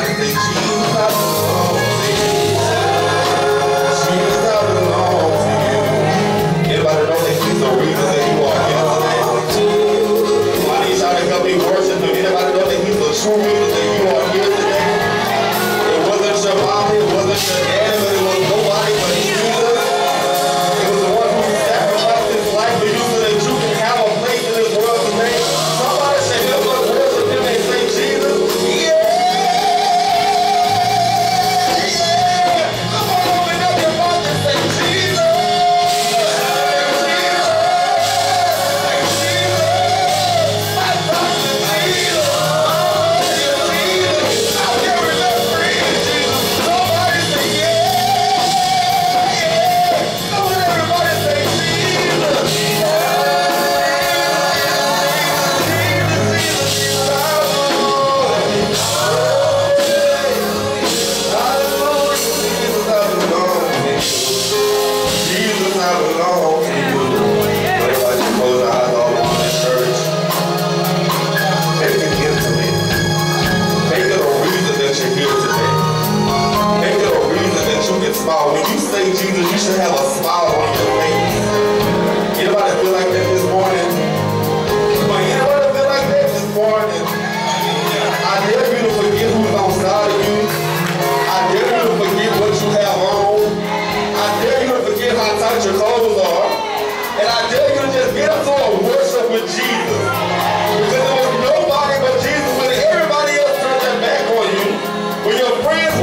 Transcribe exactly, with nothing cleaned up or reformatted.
say, Jesus, I belong to you. Jesus, I belong to you. Anybody know that he's the reason that you are here today? I need y'all to help me worship him. Anybody know that he's the true reason that you are here today? It wasn't your mom, it wasn't your dad, but it was nobody but Jesus. It was the one who sacrificed his life for you so that you can have a place in this world today. Somebody say, help us worship him and say, Jesus, yeah! When you say Jesus, you should have a smile on your face. Anybody feel like that this morning? But anybody feel like that this morning? I dare you to forget who's on side of you. I dare you to forget what you have on. I dare you to forget how tight your clothes are. And I dare you to just get up to a worship with Jesus. Because there was nobody but Jesus when everybody else turned their back on you. When your friends